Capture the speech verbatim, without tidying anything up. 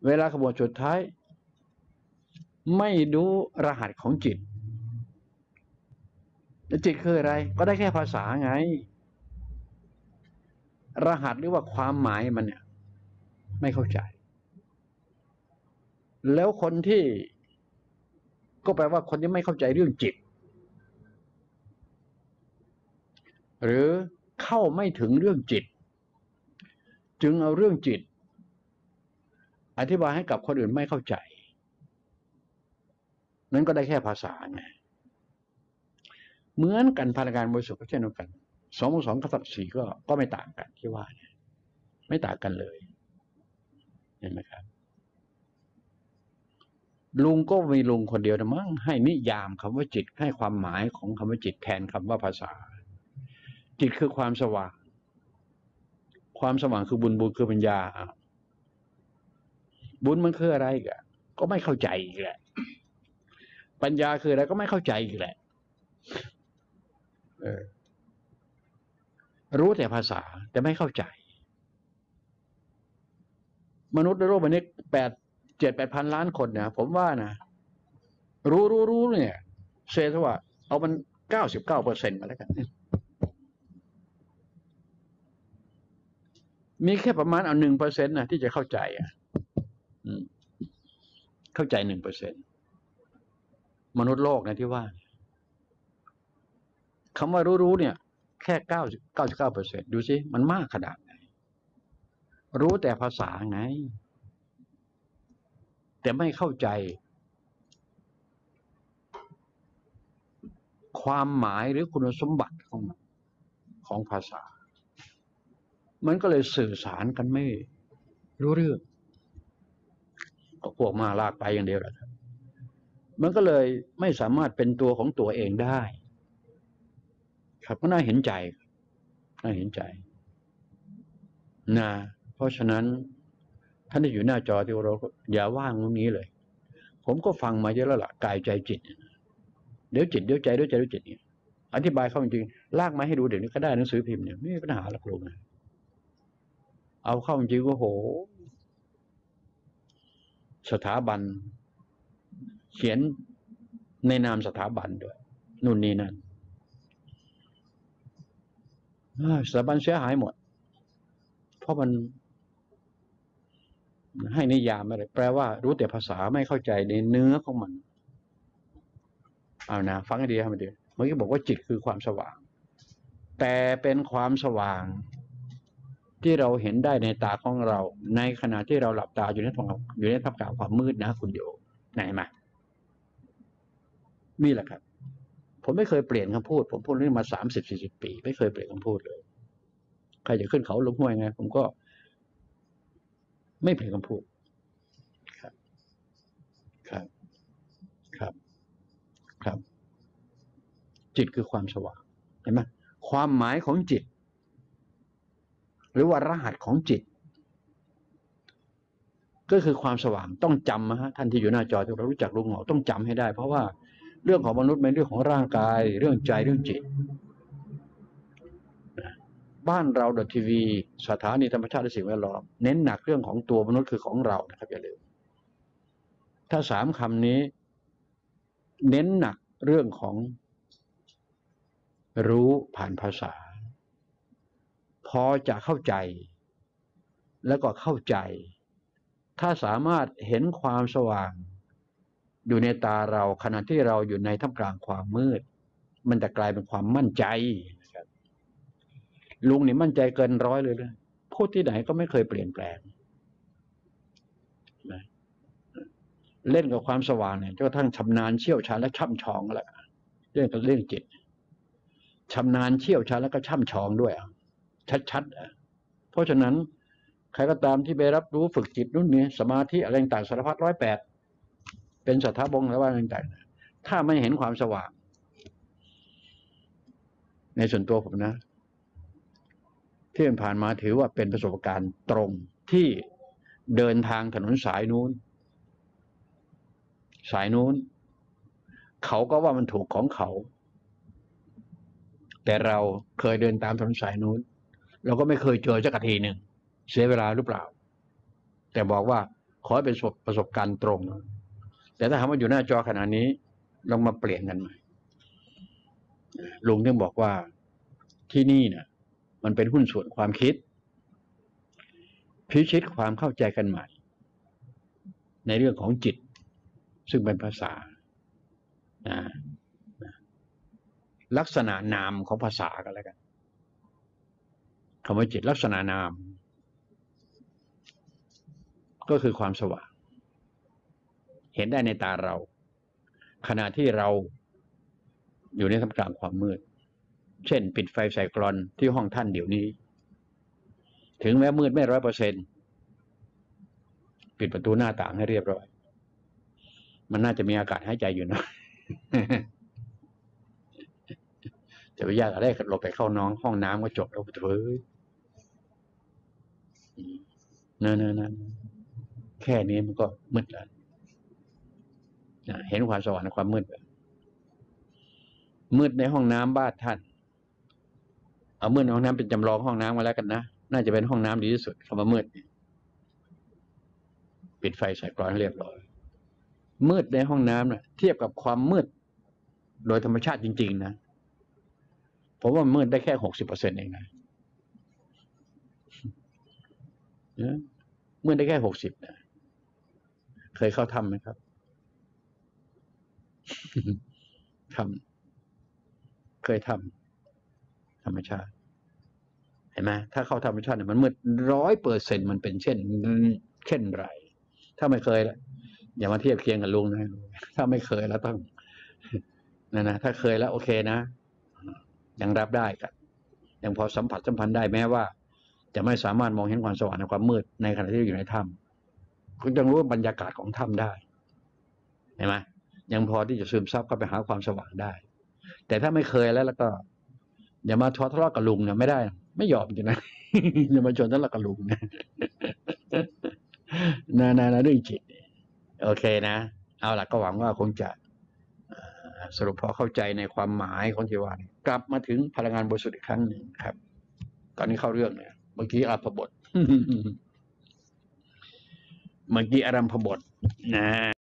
เวลาขบวนสุดท้ายไม่รู้รหัสของจิตจิตคืออะไรก็ได้แค่ภาษาไงรหัสหรือว่าความหมายมันเนี่ยไม่เข้าใจแล้วคนที่ก็แปลว่าคนที่ไม่เข้าใจเรื่องจิตหรือเข้าไม่ถึงเรื่องจิตจึงเอาเรื่องจิตอธิบายให้กับคนอื่นไม่เข้าใจนั้นก็ได้แค่ภาษาไงเหมือนกันพลังงานบริสุทธิ์ก็เช่นเดียวกันสองบวกสองกับสี่ก็ก็ไม่ต่างกันที่ว่าเนี่ยไม่ต่างกันเลยเห็นไหมครับลุงก็มีลุงคนเดียวนะมั้งให้นิยามคำว่าจิตให้ความหมายของคำว่าจิตแทนคำว่าภาษาจิตคือความสว่างความสว่างคือบุญบุญคือปัญญาบุญมันคืออะไรกันก็ไม่เข้าใจอีกแหละปัญญาคืออะไรก็ไม่เข้าใจอีกแหละเออรู้แต่ภาษาแต่ไม่เข้าใจมนุษย์ในโลกใบนี้แปดเจ็ดแปดพันล้านคนเนี่ยผมว่านะรู้รู้รู้เนี่ยเซทว่าเอามันเก้าสิบเก้าเปอร์เซ็นต์มาแล้วกันมีแค่ประมาณเอาหนึ่งเปอร์เซ็นต์นะที่จะเข้าใจอ่ะเข้าใจหนึ่งเปอร์เซ็นต์มนุษย์โลกนะที่ว่าคำว่ารู้รู้เนี่ยแค่เก้าสิบเก้าสิบเก้าเปอร์เซ็นต์ดูสิมันมากขนาดไหนรู้แต่ภาษาไงแต่ไม่เข้าใจความหมายหรือคุณสมบัติของมันของภาษามันก็เลยสื่อสารกันไม่รู้เรื่องก็พวกมาลากไปอย่างเดียวแหละครับมันก็เลยไม่สามารถเป็นตัวของตัวเองได้ครับก็น่าเห็นใจน่าเห็นใจนะเพราะฉะนั้นท่านที่อยู่หน้าจอที่เราอย่าว่างตรงนี้เลยผมก็ฟังมาเยอะแล้วล่ะกายใจจิตเดี๋ยวจิตเดี๋ยวใจเดี๋ยวใจเดี๋ยวจิตเนี่ยอธิบายเข้าจริงลากมาให้ดูเดี๋ยวนี้ก็ได้หนังสือพิมพ์เนี่ยไม่มีปัญหาหรอกลุงนะเอาเข้าจริงก็โหสถาบันเขียนในนามสถาบันด้วยนู่นนี่นั่นสถาบันเสียหายหมดเพราะมันให้นิยามอะไรแปลว่ารู้แต่ภาษาไม่เข้าใจในเนื้อของมันเอานะฟังให้ดีให้มันดีเมื่อกี้บอกว่าจิตคือความสว่างแต่เป็นความสว่างที่เราเห็นได้ในตาของเราในขณะที่เราหลับตาอยู่ในท้องอยู่ในท่ามกลางความมืดนะคุณโยไหนมานี่แหละครับผมไม่เคยเปลี่ยนคำพูดผมพูดเรื่องมาสามสิบสี่สิบปีไม่เคยเปลี่ยนคำพูดเลยใครจะขึ้นเขาลงห้วยไงผมก็ไม่เปลี่ยนคำพูดครับครับครับครับจิตคือความสว่างเห็นไหมความหมายของจิตหรือว่ารหัสของจิตก็คือความสว่างต้องจำนะฮะท่านที่อยู่หน้าจอที่เรารู้จักลุงหมอต้องจำให้ได้เพราะว่าเรื่องของมนุษย์เป็นเรื่องของร่างกายเรื่องใจเรื่องจิตบ้านเราดอททีวีสถานีธรรมชาติและสิ่งแวดล้อมเน้นหนักเรื่องของตัวมนุษย์คือของเรานะครับอย่าลืมถ้าสามคำนี้เน้นหนักเรื่องของรู้ผ่านภาษาพอจะเข้าใจแล้วก็เข้าใจถ้าสามารถเห็นความสว่างอยู่ในตาเราขณะที่เราอยู่ในท่ามกลางความมืดมันจะกลายเป็นความมั่นใจลุงนี่มั่นใจเกินร้อยเลยเลยพูดที่ไหนก็ไม่เคยเปลี่ยนแปลงเล่นกับความสว่างเนี่ยจนกระทั่งชำนาญเชี่ยวชาญและช่ำชองแล้วเรื่องกับเรื่องจิตชำนาญเชี่ยวชาญแล้วก็ช่ำชองด้วยชัดๆเพราะฉะนั้นใครก็ตามที่ไปรับรู้ฝึกจิตนู่นนี่สมาธิอะไรต่างสารพัดร้อยแปดเป็นสัทธาบงแล้วว่าต่างๆถ้าไม่เห็นความสว่างในส่วนตัวผมนะที่ผ่านมาถือว่าเป็นประสบการณ์ตรงที่เดินทางถนนสายนู้นสายนู้นเขาก็ว่ามันถูกของเขาแต่เราเคยเดินตามถนนสายนู้นเราก็ไม่เคยเจอสักทีหนึ่งเสียเวลาหรือเปล่าแต่บอกว่าขอให้เป็นประสบการณ์ตรงแต่ถ้าถามว่าอยู่หน้าจอขณะนี้ลองมาเปลี่ยนกันใหม่ลุงถึงบอกว่าที่นี่เนี่ยมันเป็นหุ้นส่วนความคิดพิชิตความเข้าใจกันใหม่ในเรื่องของจิตซึ่งเป็นภาษาลักษณะนามของภาษากันแล้วกันคำว่าจิตลักษณะนามก็คือความสว่างเห็นได้ในตาเราขณะที่เราอยู่ในท่ามกลางความมืดเช่นปิดไฟใส่กลอนที่ห้องท่านเดี๋ยวนี้ถึงแม้มืดไม่ร้อยเปอร์เซ็นต์ปิดประตูหน้าต่างให้เรียบร้อยมันน่าจะมีอากาศหายใจอยู่นะ จะไปยากอะไรกันลงไปเข้าน้องห้องน้ำก็จบแล้วเฮ้ยนั่นนั่นแค่นี้มันก็มืดแล้วเห็นความสว่างในความมืดมืดในห้องน้ำบ้านท่านเอามืดในห้องน้ำเป็นจำลองห้องน้ำมาแล้วกันนะน่าจะเป็นห้องน้ำดีที่สุดคำว่ามืดปิดไฟใส่กรอนเรียบร้อยมืดในห้องน้ำนะเทียบกับความมืดโดยธรรมชาติจริงๆนะผมว่ามืดได้แค่หกสิบเปอร์เซ็นต์เองนะมืดได้แค่หกสิบนะเคยเข้าทำไหมครับทำเคยทำธรรมชาติเห็นไหมถ้าเข้าธรรมชาติเนี่ยมันมืดร้อยเปอร์เซ็นต์มันเป็นเช่นเช่นไรถ้าไม่เคยแล้วอย่ามาเทียบเคียงกับลุงนะถ้าไม่เคยแล้วต้องนะนะถ้าเคยแล้วโอเคนะยังรับได้กันยังพอสัมผัสสัมพันธ์ได้แม้ว่าจะไม่สามารถมองเห็นความสว่างในความมืดในขณะที่อยู่ในถ้ำคุณยังรู้บรรยากาศของถ้ำได้เห็นไหมยังพอที่จะซึมซับเข้าไปหาความสว่างได้แต่ถ้าไม่เคยแล้วแล้วก็อย่ามาทะเลาะกับลุงนะไม่ได้ไม่ยอมจริงนะอย่ามาชนทะเลาะกับลุงนะนานานาเรื่องจิตโอเคนะเอาล่ะก็หวังว่าคงจะสรุปพอเข้าใจในความหมายของที่ว่ากลับมาถึงพลังงานบริสุทธิ์อีกครั้งหนึ่งครับตอนนี้เข้าเรื่องเนี่ยเมื่อกี้อารัมภบทเมื่อกี้อารัมภบทนะ